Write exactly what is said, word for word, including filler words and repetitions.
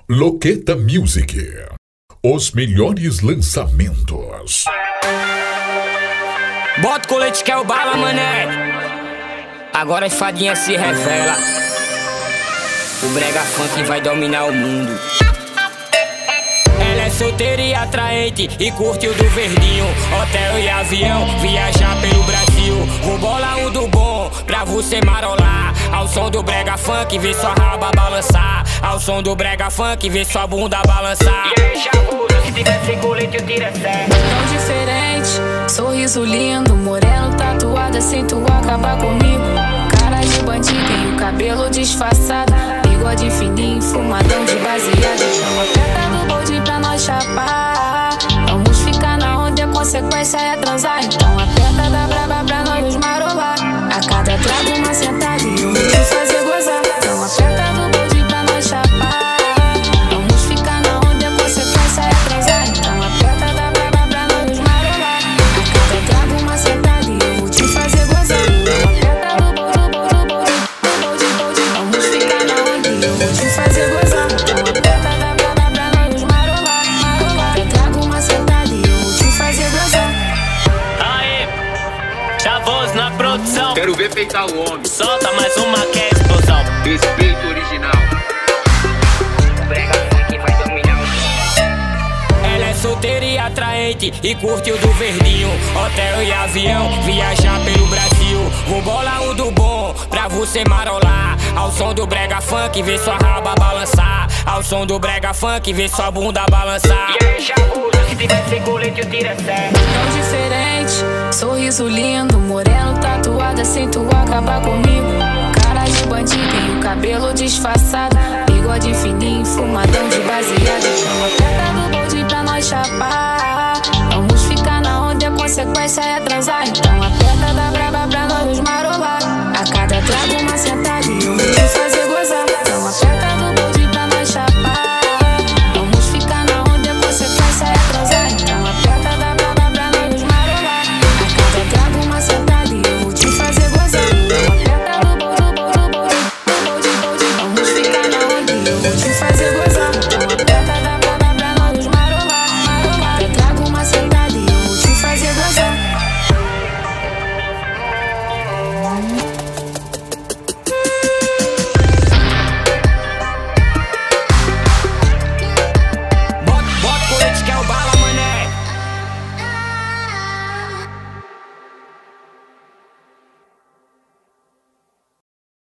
Loqueta Music. Os melhores lançamentos. Bota o colete que é o bala, mané. Agora as fadinhas se revela. O brega funk vai dominar o mundo. Ela é solteira e atraente e curte o do verdinho. Hotel e avião, viajar pelo Brasil. Vou bolar um do bom pra você marolar. Ao som do brega funk, vê sua raba balançar. Ao som do brega funk, vê sua bunda balançar. E aí, chabuda, se tiver sem colete eu tiro a sério. Tão diferente, sorriso lindo, moreno tatuado, assim tu acaba comigo. Cara de bandido e o cabelo disfarçado, bigode fininho, fumadão de baseado. Então aperta no bonde pra nós chapar. Vamos ficar na onda, a consequência é transar. Então aperta da braba pra nós marolar. A cada trago uma sentada e eu vou te fazer gozar. Então aperta no bonde pra nós chapar. Vamos ficar na onda, a consequência é transar. Então aperta da braba pra nós marolar. A cada trago uma sentada e eu vou te fazer gozar. Então aperta no bonde, bonde, bonde, bonde. Vamos ficar na onda e eu vou te fazer gozar. Então aperta da braba pra nós marolar, marolar. Eu trago uma sentada e eu vou te fazer gozar. Aê, Chavoso na produção. Quero ver peitar o homem. Solta mais uma que é explosão. Respeito original. O brega funk vai dominar o mundo. Ela é solteira e atraente e curte o do verdinho. Hotel e avião, viajar pelo Brasil. Vou bolar um do bom pra você marolar. Ao som do brega funk, vê sua raba balançar. Ao som do brega funk, vê sua bunda balançar. E aí, chabuda, se tiver sem colete eu tiro a sério. Tão diferente, sorriso lindo, moreno tatuado, assim tu acaba comigo. Cara de bandido e o cabelo disfarçado, bigode fininho, fumadão de baseado. Então aperta no bonde pra nós chapar. Vamos ficar na onda, a consequência é transar. Então aperta da braba pra nós marolar. A cada trago uma sentada e eu vou te fazer gozar. Então aperta no bonde pra nós chapar. Vamos ficar na onda, a consequência é transar. Então aperta da braba pra nós marolar. A cada trago uma sentada e eu vou te fazer gozar. Então aperta no bonde, bonde, bonde, bonde, bonde. Vamos ficar na onda e eu vou te fazer gozar.